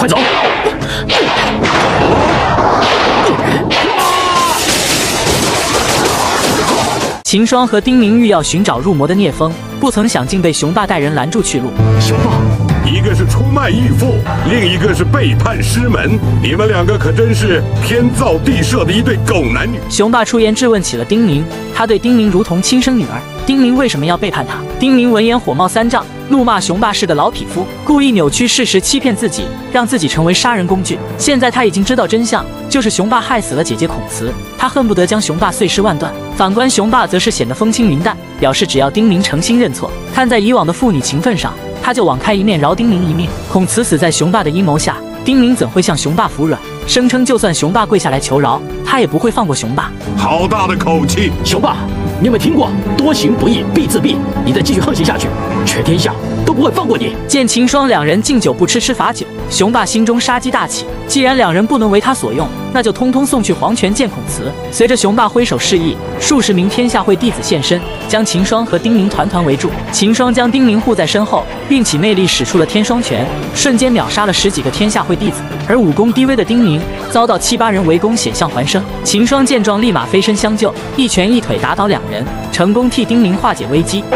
快走！ 秦霜和丁明玉要寻找入魔的聂风，不曾想竟被雄霸带人拦住去路。 雄霸， 一个是出卖义父，另一个是背叛师门，你们两个可真是天造地设的一对狗男女。 雄霸出言质问起了丁明，他对丁明如同亲生女儿，丁明为什么要背叛他？丁明闻言火冒三丈，怒骂雄霸是个老匹夫，故意扭曲事实欺骗自己，让自己成为杀人工具。现在他已经知道真相，就是雄霸害死了姐姐孔慈，他恨不得将雄霸碎尸万段。反观雄霸则是显得风轻云淡，表示只要丁明诚心认错，看在以往的父女情分上，他就网开一面饶丁明一命。孔慈死在雄霸的阴谋下，丁明怎会向雄霸服软？声称就算雄霸跪下来求饶，他也不会放过雄霸。 好大的口气！ 雄霸，你有没有听过多行不义必自毙？你再继续横行下去，全天下都不会放过你。 见秦霜两人敬酒不吃吃罚酒，雄霸心中杀机大起。既然两人不能为他所用，那就通通送去黄泉见孔慈。随着雄霸挥手示意，数十名天下会弟子现身，将秦霜和丁明团团围住。秦霜将丁明护在身后，运起内力使出了天霜拳，瞬间秒杀了10几个天下会弟子。而武功低微的丁明遭到7、8人围攻，险象环生。秦霜见状，立马飞身相救，一拳一腿打倒两人，成功替丁明化解危机。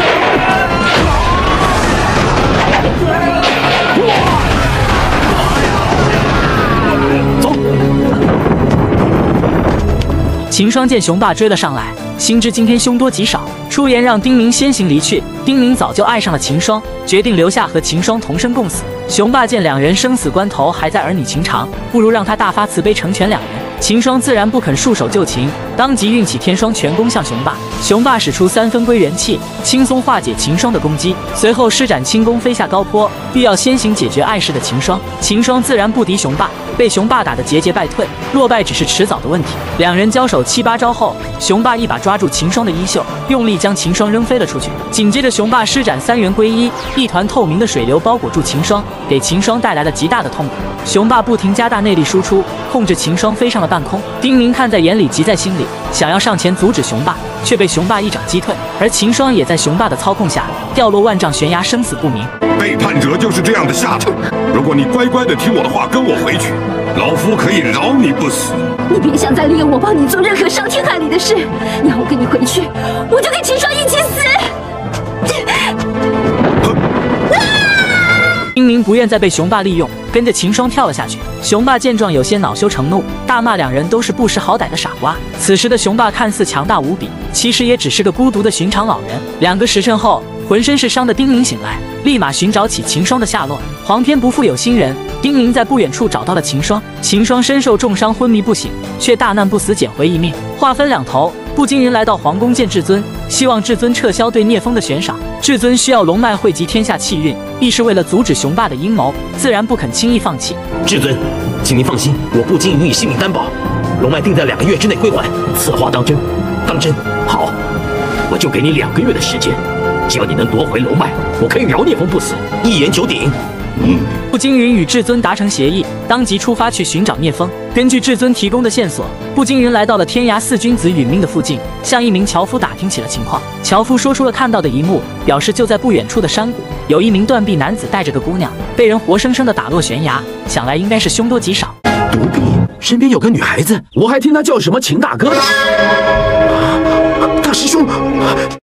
秦霜见雄霸追了上来，心知今天凶多吉少，出言让丁明先行离去。丁明早就爱上了秦霜，决定留下和秦霜同生共死。雄霸见两人生死关头还在儿女情长，不如让他大发慈悲成全两人。秦霜自然不肯束手就擒，当即运起天霜拳攻向雄霸。雄霸使出3分归元气，轻松化解秦霜的攻击，随后施展轻功飞下高坡，欲要先行解决碍事的秦霜。秦霜自然不敌雄霸，被雄霸打得节节败退，落败只是迟早的问题。两人交手7、8招后，雄霸一把抓住秦霜的衣袖，用力将秦霜扔飞了出去。紧接着雄霸施展3元归一，一团透明的水流包裹住秦霜，给秦霜带来了极大的痛苦。雄霸不停加大内力输出，控制秦霜飞上了半空。丁明看在眼里，急在心里，想要上前阻止雄霸，却被雄霸一掌击退。而秦霜也在雄霸的操控下掉落万丈悬崖，生死不明。 背叛者就是这样的下场。如果你乖乖的听我的话，跟我回去，老夫可以饶你不死。 你别想再利用我帮你做任何伤天害理的事，你要我跟你回去，我就跟秦霜一起死。 丁明不愿再被雄霸利用，跟着秦霜跳了下去。雄霸见状有些恼羞成怒，大骂两人都是不识好歹的傻瓜。此时的雄霸看似强大无比，其实也只是个孤独的寻常老人。2个时辰后，浑身是伤的丁明醒来，立马寻找起秦霜的下落。皇天不负有心人，丁明在不远处找到了秦霜。秦霜身受重伤，昏迷不醒，却大难不死，捡回一命。话分两头，不惊人来到皇宫见至尊，希望至尊撤销对聂风的悬赏。至尊需要龙脉汇集天下气运，亦是为了阻止雄霸的阴谋，自然不肯轻易放弃。 至尊，请您放心，我不仅予以性命担保，龙脉定在2个月之内归还。此话当真？当真。好，我就给你2个月的时间，只要你能夺回龙脉，我可以饶聂风不死，一言九鼎。 步惊云与至尊达成协议，当即出发去寻找聂风。根据至尊提供的线索，步惊云来到了天涯4君子殒命的附近，向一名樵夫打听起了情况。樵夫说出了看到的一幕，表示就在不远处的山谷，有一名断臂男子带着个姑娘，被人活生生的打落悬崖，想来应该是凶多吉少。 独臂身边有个女孩子，我还听他叫什么秦大哥呢。大师兄。